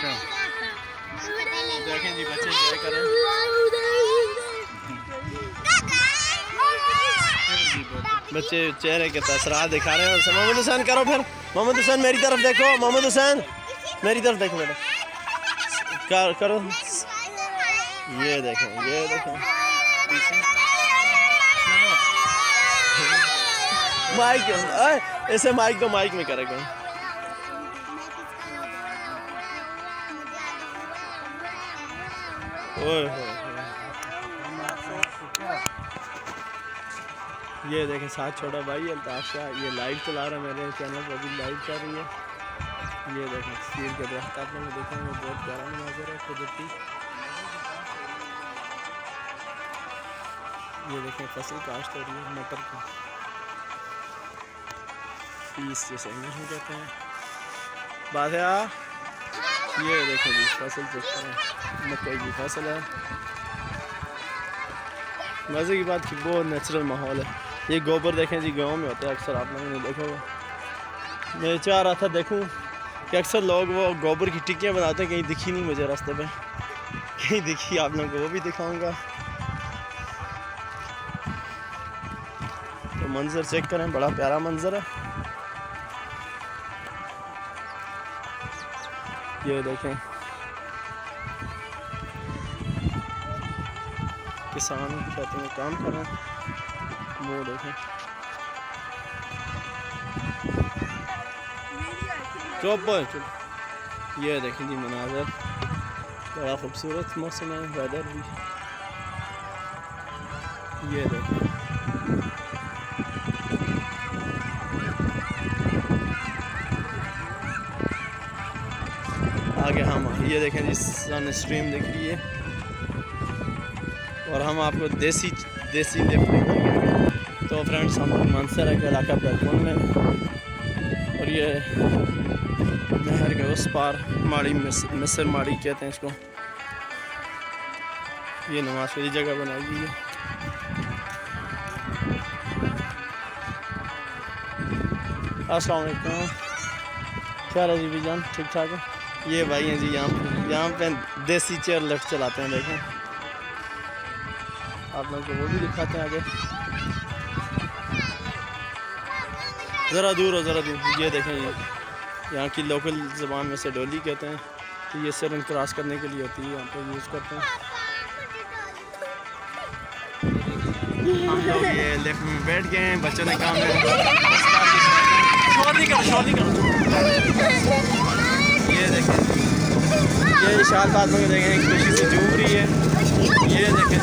अच्छा देखें जी बच्चे एंजॉय कर रहे हैं। बच्चे चेहरे के तसरात दिखा रहे हैं। मोहम्मद हुसैन करो फिर। मोहम्मद हुसैन मेरी तरफ देखो। मोहम्मद हुसैन मेरी तरफ देखो बेटा। करो ये देखें ये देखें। माइक ऐसे माइक तो माइक में करेगा। ये देखें साथ छोटा भाई अल्ताफ शाह ये लाइव चला रहा है मेरे चैनल पर, अभी लाइव चल रही है। ये देखें तस्वीर के दरख्त आप लोग देखेंगे बहुत प्यारा मंजर है कुदरती। ये देखें फसल काश्त हो रही है मटर की पीस जैसे इंग्लिश में कहते हैं बात है। ये देखें जी फसल चेक करें मकई की फसल है। मज़े की बात कि बहुत नेचुरल माहौल है। ये गोबर देखें जी गांव में होता है अक्सर, आप लोगों ने देखा होगा। मैं चाह रहा था देखूं कि अक्सर लोग वो गोबर की टिक्कियाँ बनाते हैं, कहीं दिखी नहीं मुझे रास्ते पे, कहीं दिखी आप लोगों को वो भी दिखाऊंगा। तो मंजर चेक करें बड़ा प्यारा मंजर है। ये देखें किसान खेतों में काम कर रहे हैं। वो देखें चुप। ये देखें जी मनाज़र बड़ा खूबसूरत मौसम है, वेदर भी। ये देखें आगे हम ये देखें जी सन स्ट्रीम दिख रही है और हम आपको देसी लिफ्ट दिखाएंगे। तो फ्रेंड्स हम मानसर के इलाका बैलपुर में और ये नहर के उस पार माड़ी मिसर माड़ी कहते हैं इसको। ये नमाज की जगह बनाई गई है। अस्सलाम वालेकुम, क्या है जी भाईजान, ठीक ठाक है। ये भाई हैं जी यहाँ पे देसी चेयर लिफ्ट चलाते हैं। देखें आप लोगों को वो भी दिखाते हैं आगे। ज़रा दूर हो ज़रा दूर। ये देखें ये यहाँ की लोकल ज़बान में से डोली कहते हैं। तो ये सर क्रॉस करने के लिए होती है, यहाँ पे यूज़ करते हैं। हम लोग ये लिफ्ट में बैठ गए हैं, बच्चों ने काम शोर नहीं करो। ये देखें ये विशाल बात में देखें खुशी से झूम रही है। ये देखें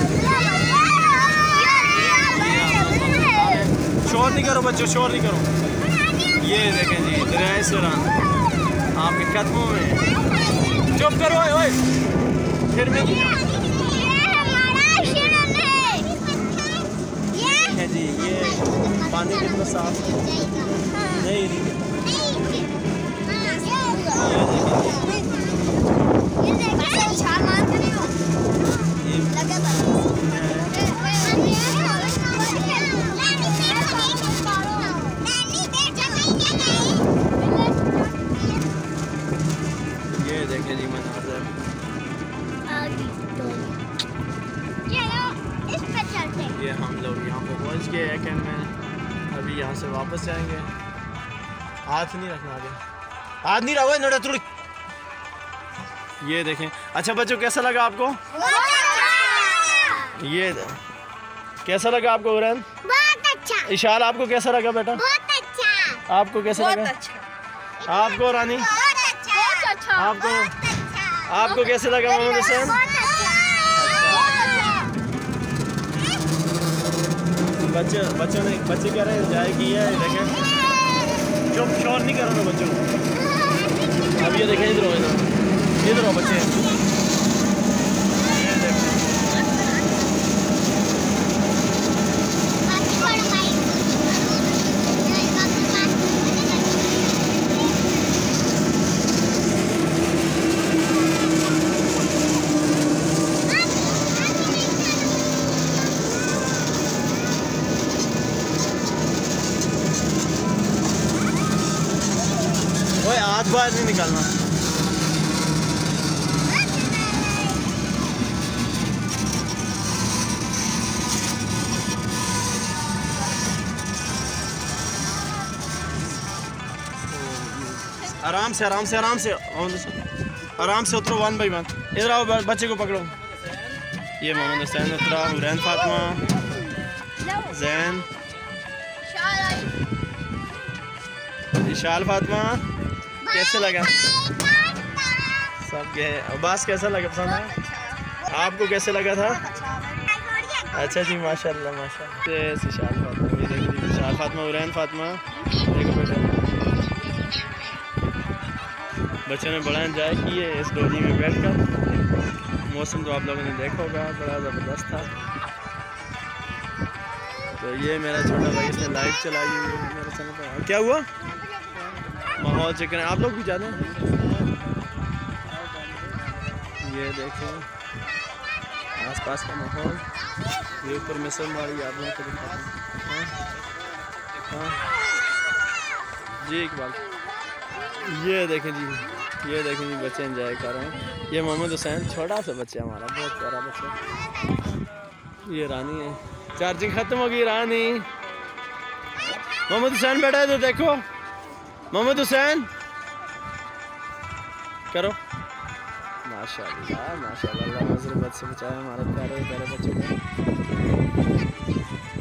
शोर नहीं करो बच्चों, शोर नहीं करो। ये देखें जी दरियाए सुरान आपके कदमों में। चुप करो ओए फिर भी है जी। ये पानी कितना साफ नहीं ये देखें जी मनाज़र। ये हम लोग यहाँ पे पहुँच गए हैं कैंप में। अभी यहाँ से वापस जाएंगे। हाथ नहीं रखना आगे, हाथ नहीं रखो नोड़ा थोड़ी। ये देखें। अच्छा बच्चों कैसा लगा आपको? ये कैसा लगा आपको उरैन? बहुत अच्छा। इशाल आपको कैसा लगा बेटा? बहुत अच्छा। आपको कैसा लगा? आपको रानी? बहुत अच्छा। आपको कैसे लगा मोहम्मद हुसैन? बच्चे कह रहे हैं एंजॉय किया है। देखें चुप शोर नहीं करो ना बच्चों। अब ये देखें इधर हो बच्चे। हाथ बाहर नहीं निकालना। आराम से आराम से आराम से आराम से उतरो 1 बाई 1। इधर आओ, बच्चे को पकड़ो। ये मोहम्मद हुसैन उतरा, हुरैन फातिमा, जैन, इशाल फातिमा। कैसे लगा सब? अब्बास कैसा लगा? पसंद है? आपको कैसे लगा था? अच्छा जी, माशाल्लाह माशाल्लाह। इशाल फातिमा, ये देखिए इशाल फातिमा, हुरैन फातिमा। देखो बेटा, बच्चों ने बड़ा एंजॉय किए इस डोली में बैठकर। मौसम तो आप लोगों ने देखा होगा, बड़ा ज़बरदस्त था। तो ये मेरा छोटा भाई, इसने लाइव चलाई मेरे चैनल पर। क्या हुआ? माहौल चेक करें, आप लोग भी जाने। ये देखें आसपास का माहौल, ये ऊपर मिसल मारी आप लोगों को दिखाते हैं। हाँ जी इकबाल, ये देखें जी, ये देखें जी, बच्चे एंजॉय कर रहे हैं। ये मोहम्मद हुसैन, छोटा सा बच्चा हमारा, बहुत प्यारा बच्चा। ये रानी है, चार्जिंग ख़त्म हो गई रानी। मोहम्मद हुसैन बैठा है तो देखो, मोहम्मद हुसैन करो। माशाल्लाह माशाल्लाह, अल्लाह नजर बद से बचाए हमारे प्यारे प्यारे बच्चों को।